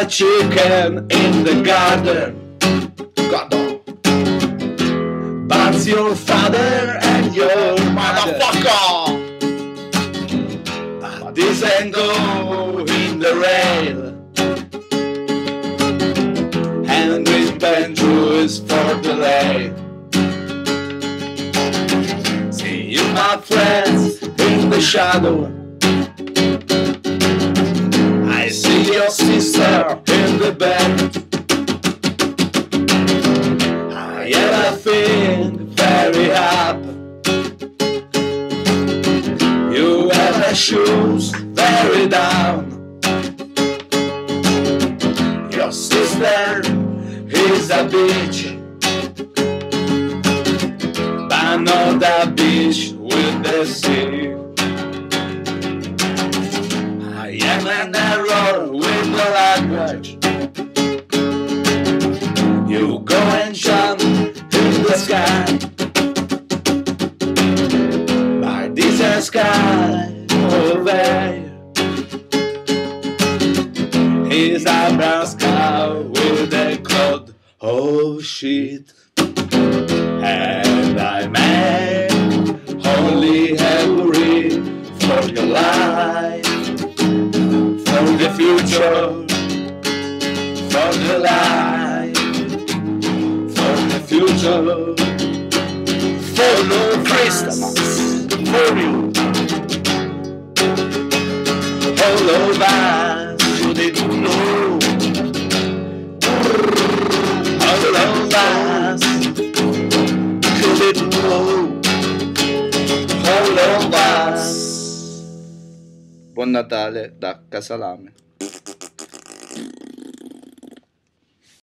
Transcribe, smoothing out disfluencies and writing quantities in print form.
chicken in the garden. But your father and your motherfucker. But this ain't go in the rail. And with banjo is for delay. See you, my friends, in the shadow. I see your sister in the bed. I ever feel very happy. You have my shoes very down. Your sister is a bitch, but not a bitch with the sea. I am an error with the language. You go and jump in the sky. By this sky over is a brown sky with a cloud of shit. And I make only hurry for your life, for the future, for the life, for the future, for no Christmas, for you. All of us, you didn't know. All of us, you didn't know. All of us. Buon Natale da Casalame.